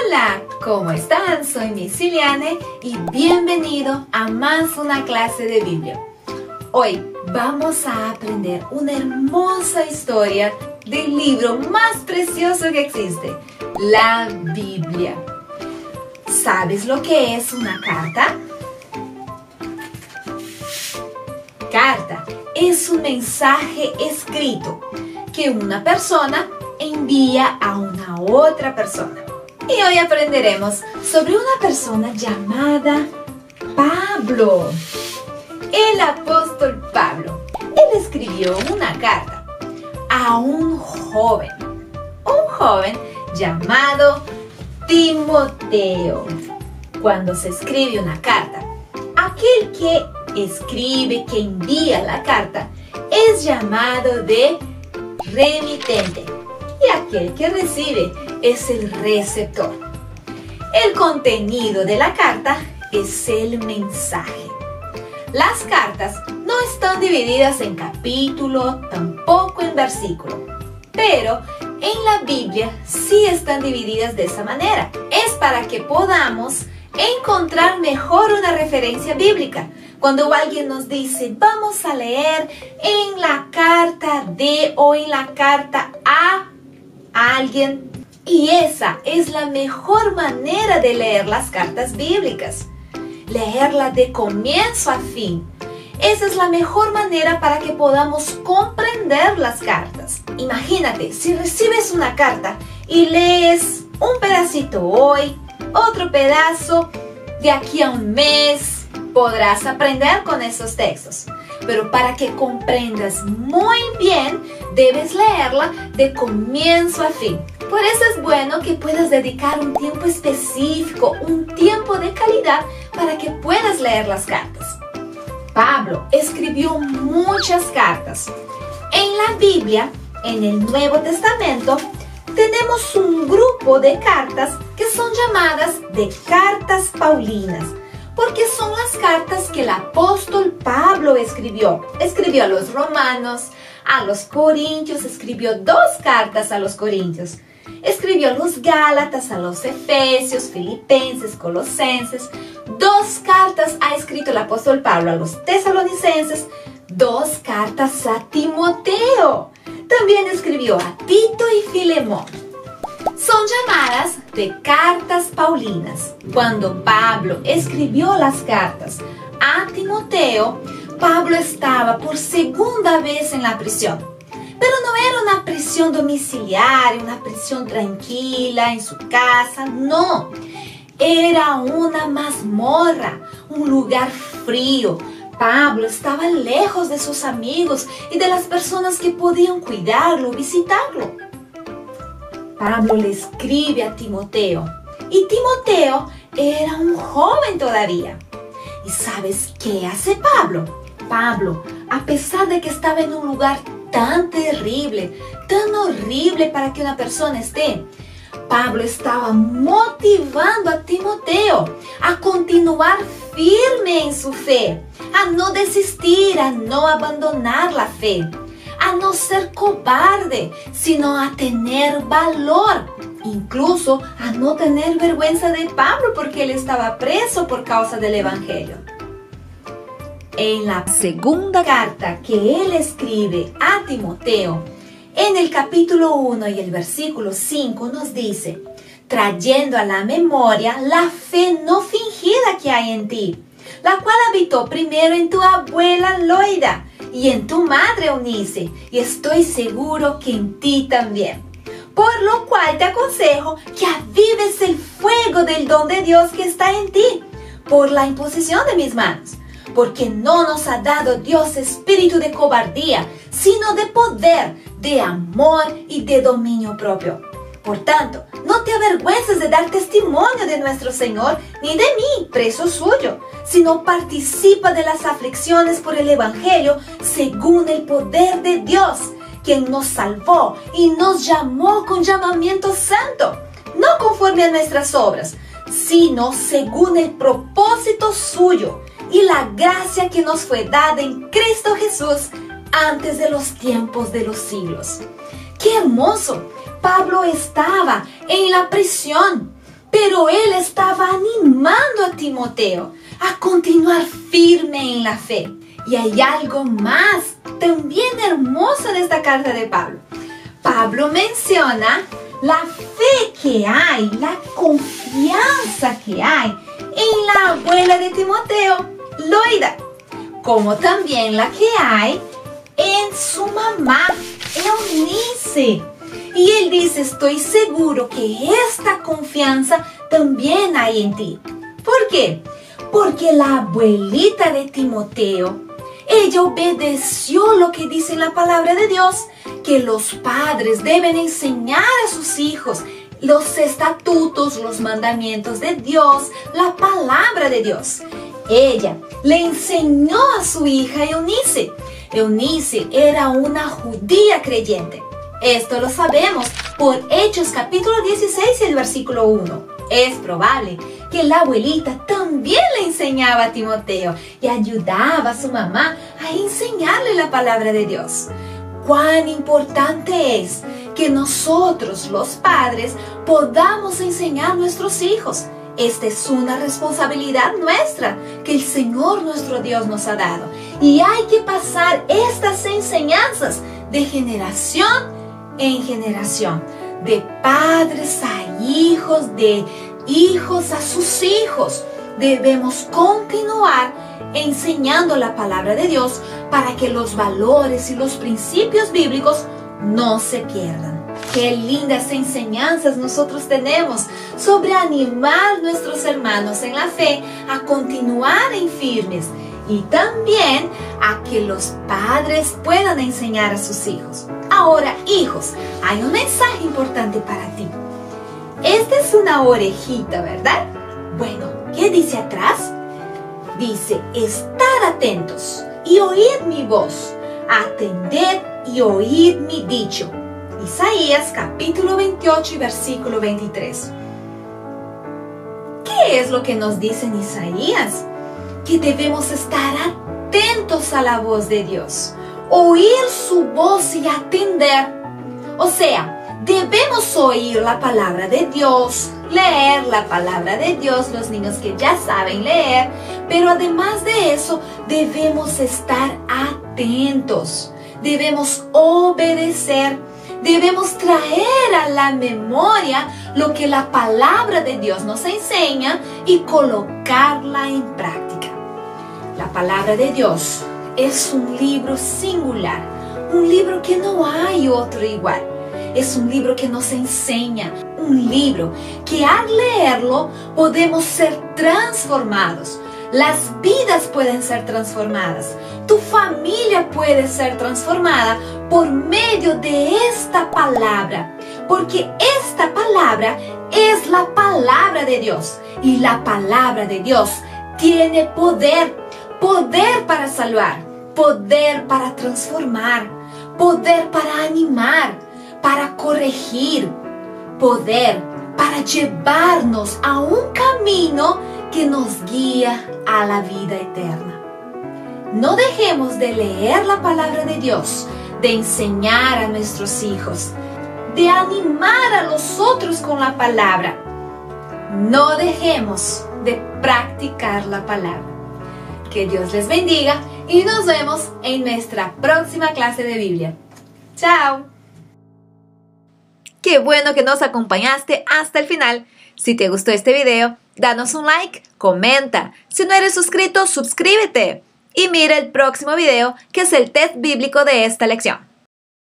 Hola, ¿cómo están? Soy Miss Iliane y bienvenido a más una clase de Biblia. Hoy vamos a aprender una hermosa historia del libro más precioso que existe, la Biblia. ¿Sabes lo que es una carta? Carta es un mensaje escrito que una persona envía a una otra persona. Y hoy aprenderemos sobre una persona llamada Pablo. El apóstol Pablo. Él escribió una carta a un joven llamado Timoteo. Cuando se escribe una carta, aquel que escribe, que envía la carta, es llamado de remitente. Y aquel que recibe es el receptor. El contenido de la carta es el mensaje. Las cartas no están divididas en capítulo, tampoco en versículo, pero en la Biblia sí están divididas de esa manera. Es para que podamos encontrar mejor una referencia bíblica. Cuando alguien nos dice, vamos a leer en la carta de o en la carta a alguien, y esa es la mejor manera de leer las cartas bíblicas. Leerla de comienzo a fin. Esa es la mejor manera para que podamos comprender las cartas. Imagínate, si recibes una carta y lees un pedacito hoy, otro pedazo de aquí a un mes, podrás aprender con esos textos. Pero para que comprendas muy bien, debes leerla de comienzo a fin. Por eso es bueno que puedas dedicar un tiempo específico, un tiempo de calidad para que puedas leer las cartas. Pablo escribió muchas cartas. En la Biblia, en el Nuevo Testamento, tenemos un grupo de cartas que son llamadas de cartas paulinas, porque son las cartas que el apóstol Pablo escribió. Escribió a los romanos, a los corintios, escribió 2 cartas a los corintios. Escribió a los gálatas, a los efesios, filipenses, colosenses. 2 cartas ha escrito el apóstol Pablo a los tesalonicenses. 2 cartas a Timoteo. También escribió a Tito y Filemón. Son llamadas de cartas paulinas. Cuando Pablo escribió las cartas a Timoteo, Pablo estaba por segunda vez en la prisión. Pero no era una prisión domiciliaria, una prisión tranquila en su casa, no. Era una mazmorra, un lugar frío. Pablo estaba lejos de sus amigos y de las personas que podían cuidarlo, visitarlo. Pablo le escribe a Timoteo y Timoteo era un joven todavía. ¿Y sabes qué hace Pablo? Pablo, a pesar de que estaba en un lugar tan terrible, tan horrible para que una persona esté, Pablo estaba motivando a Timoteo a continuar firme en su fe, a no desistir, a no abandonar la fe, a no ser cobarde, sino a tener valor, incluso a no tener vergüenza de Pablo porque él estaba preso por causa del Evangelio. En la segunda carta que él escribe a Timoteo, en el capítulo 1 y el versículo 5 nos dice, trayendo a la memoria la fe no fingida que hay en ti, la cual habitó primero en tu abuela Loida y en tu madre Eunice, y estoy seguro que en ti también. Por lo cual te aconsejo que avives el fuego del don de Dios que está en ti, por la imposición de mis manos. Porque no nos ha dado Dios espíritu de cobardía, sino de poder, de amor y de dominio propio. Por tanto, no te avergüences de dar testimonio de nuestro Señor, ni de mí, preso suyo, sino participa de las aflicciones por el Evangelio según el poder de Dios, quien nos salvó y nos llamó con llamamiento santo, no conforme a nuestras obras, sino según el propósito suyo y la gracia que nos fue dada en Cristo Jesús antes de los tiempos de los siglos. ¡Qué hermoso! Pablo estaba en la prisión, pero él estaba animando a Timoteo a continuar firme en la fe. Y hay algo más también hermoso en esta carta de Pablo. Pablo menciona la fe que hay, la confianza que hay en la abuela de Timoteo, Loida, como también la que hay en su mamá, Eunice. Y él dice, estoy seguro que esta confianza también hay en ti. ¿Por qué? Porque la abuelita de Timoteo, ella obedeció lo que dice en la palabra de Dios, que los padres deben enseñar a sus hijos los estatutos, los mandamientos de Dios, la palabra de Dios. Ella le enseñó a su hija Eunice. Eunice era una judía creyente. Esto lo sabemos por Hechos capítulo 16 y el versículo 1. Es probable que la abuelita también le enseñaba a Timoteo y ayudaba a su mamá a enseñarle la palabra de Dios. Cuán importante es que nosotros, los padres, podamos enseñar a nuestros hijos. Esta es una responsabilidad nuestra que el Señor nuestro Dios nos ha dado. Y hay que pasar estas enseñanzas de generación en generación, de padres a hijos, de hijos a sus hijos. Debemos continuar enseñando la palabra de Dios para que los valores y los principios bíblicos no se pierdan. Qué lindas enseñanzas nosotros tenemos sobre animar a nuestros hermanos en la fe a continuar en firmes y también a que los padres puedan enseñar a sus hijos. Ahora, hijos, hay un mensaje importante para ti. Esta es una orejita, ¿verdad? Bueno, ¿qué dice atrás? Dice, estar atentos y oíd mi voz, atended y oíd mi dicho. Isaías capítulo 28 y versículo 23. ¿Qué es lo que nos dice en Isaías? Que debemos estar atentos a la voz de Dios, oír su voz y atender. O sea, debemos oír la palabra de Dios, leer la palabra de Dios, los niños que ya saben leer, pero además de eso, debemos estar atentos, debemos obedecer, debemos traer a la memoria lo que la palabra de Dios nos enseña y colocarla en práctica. La palabra de Dios es un libro singular, un libro que no hay otro igual. Es un libro que nos enseña, un libro que al leerlo podemos ser transformados. Las vidas pueden ser transformadas. Tu familia puede ser transformada por medio de esta palabra. Porque esta palabra es la palabra de Dios. Y la palabra de Dios tiene poder. Poder para salvar. Poder para transformar. Poder para animar. Para corregir. Poder para llevarnos a un camino que nos guía a la vida eterna. No dejemos de leer la palabra de Dios, de enseñar a nuestros hijos, de animar a los otros con la palabra. No dejemos de practicar la palabra. Que Dios les bendiga y nos vemos en nuestra próxima clase de Biblia. ¡Chao! Qué bueno que nos acompañaste hasta el final. Si te gustó este video, danos un like, comenta. Si no eres suscrito, suscríbete. Y mira el próximo video, que es el test bíblico de esta lección.